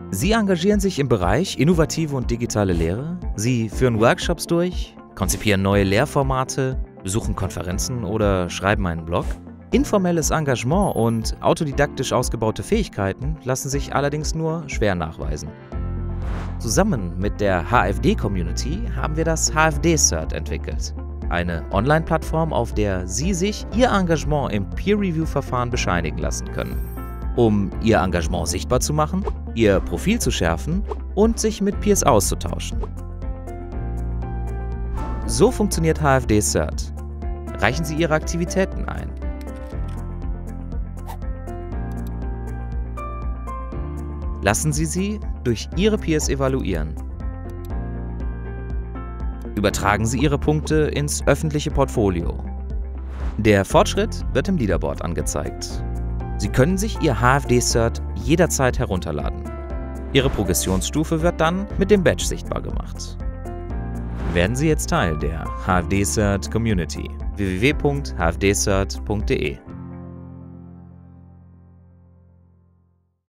Sie engagieren sich im Bereich innovative und digitale Lehre, Sie führen Workshops durch, konzipieren neue Lehrformate, besuchen Konferenzen oder schreiben einen Blog. Informelles Engagement und autodidaktisch ausgebaute Fähigkeiten lassen sich allerdings nur schwer nachweisen. Zusammen mit der HFD-Community haben wir das HFD-Cert entwickelt. Eine Online-Plattform, auf der Sie sich Ihr Engagement im Peer-Review-Verfahren bescheinigen lassen können, um Ihr Engagement sichtbar zu machen, Ihr Profil zu schärfen und sich mit Peers auszutauschen. So funktioniert HFD-Cert. Reichen Sie Ihre Aktivitäten ein. Lassen Sie sie durch Ihre Peers evaluieren. Übertragen Sie Ihre Punkte ins öffentliche Portfolio. Der Fortschritt wird im Leaderboard angezeigt. Sie können sich Ihr HFD-Cert jederzeit herunterladen. Ihre Progressionsstufe wird dann mit dem Badge sichtbar gemacht. Werden Sie jetzt Teil der HFD-Cert Community. www.hfdcert.de